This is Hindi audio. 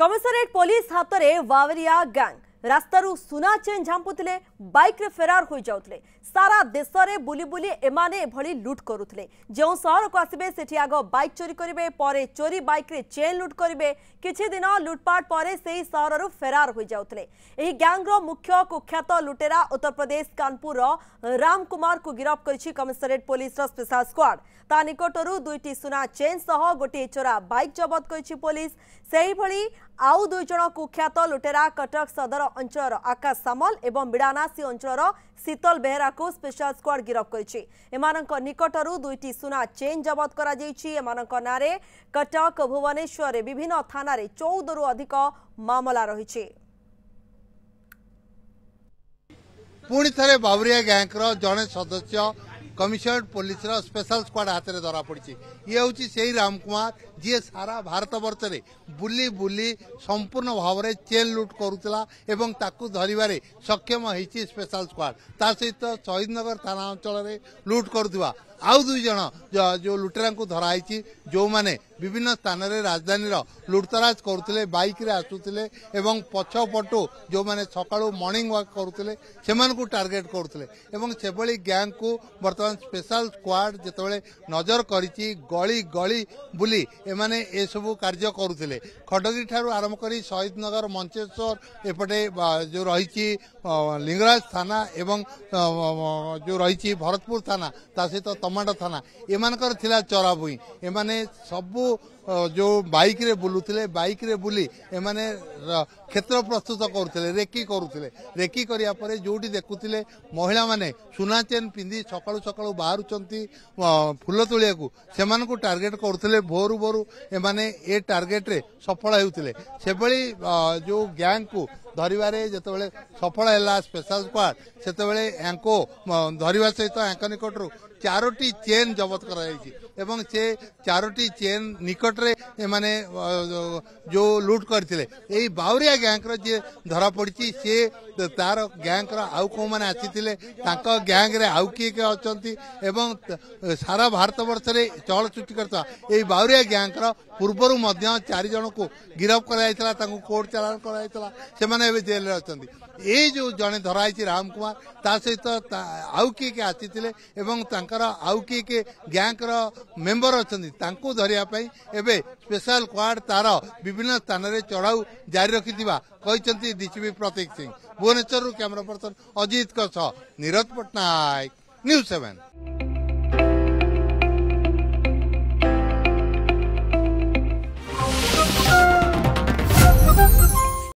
कमिशनरेट पुलिस हाथ में बावरिया गैंग रास्तारू सुना चेन झांपुले बाइक रे फेरार हो जाउतले। सारा देश में बुली बुली एमाने भली लुट करुले। जो सहर को आसबे सेठी आग बाइक चोरी करिवे, परे चोरी बाइक रे चेन लुट करिवे। किछि दिन लुटपाट परे सेही सहररू फेरार हो जाउतले। एही गैंग रो मुख्य कुख्यात लुटेरा उत्तर प्रदेश कानपुर राम कुमार को गिरफ्त करिछि कमिशनरेट पुलिस रो स्पेशल स्क्वाड। ता निकटरू दुईटी सुना चेन सह गोटे चोरा बाइक जबत करिछि पुलिस। सेही भली आउ दुई जण कुख्यात लुटेरा कटक सदर अंचल आकाश सामल एवं बिड़ानासी अंचल शीतल बेहरा को स्पेशल स्क्वाड गिरफ्त करिछि। एमानक निकटरू दुईटी सुना चेन जबत करा जाइछि। एमानक नारे कटक भुवनेश्वर विभिन्न थाना रे 14 रु अधिक मामला रहिछि। पुणी थे बावरिया गैंग जड़े सदस्य कमिशनरेट पुलिस स्पेशल स्क्वाड हाथ में धरा पड़ी। ये हूँ से राम कुमार जी सारा भारत वर्ष में बुली बुली संपूर्ण भाव में चेन लुट करुला एवं ताकू धरवे सक्षम होती स्पेशल स्क्वाड। ता सहित शहीदनगर थाना अंचल में लुट करुवा आउ दुई जन जो लुटेरा को धराई जो माने विभिन्न स्थान में राजधानी लुटतराज करुले बाइक रे आसुले एवं पछपटू जो माने सकाळू मॉर्निंग वॉक करुले से टार्गेट करुले एवं से भली गैंग को बर्तमान स्पेशल स्क्वाड जितेबाला नजर करी गली गली बुली एमाने ए सबू कार्य करुले। खडगी ठारू आरंभ करी शहीदनगर मंचेश्वर एपटे जो रही लिंगराज थाना एवं जो रही भरतपुर थाना ता सहित टमाटो थाना एमानकर थिला चोरा भुई एमाने सबू जो बाइक रे बुलुले बाइक रे बुली एमाने क्षेत्र प्रस्तुत करुले रेकी करुले। रेकी करिया परे जोटी देखुले महिला माने सुना चेन पिंधि सकाळू सकाळू बाहरुचंती फूल तोलिया को सेमान को टार्गेट करुले। भोरु भोरु एमाने ए टार्गेट रे सफल हेउतिले। से भली जो गैंग को धरवे जिते सफल है स्पेशल स्क्वाड सेतेबेले यांको धरवा सहित यांक निकटरू 4टी चेन जबत कर से 4टी चेन निकट रे माने जो लुट करथिले एई बावरिया गैंग रो जे धरा पड़ी से तार गैंग रो आउ को माने आसीथिले तांको गैंग रे आउ के अछंती एवं सारा भारत वर्ष रे चल चुटी करता एई बावरिया गैंग रो पूर्वरु मध्य 4 जन को गिरफ्त कराइतला तांको कोर्ट चालान कराइतला से माने एबे जेल रे अछंती। ए जो जने धराई राम कुमार ता सहित आउ किए आसीथिले एवं तांकर आउ किए गैंग रो मेंबर अछंती तांको धरिया पई एबे स्पेशल स्क्वाड तार विभिन्न स्थान रे चढ़ाऊ जारी रखिथिबा कहिसंती DCP Pratik Singh. Bhubaneswar camera person Ajit Niraj Patnaik, news 7।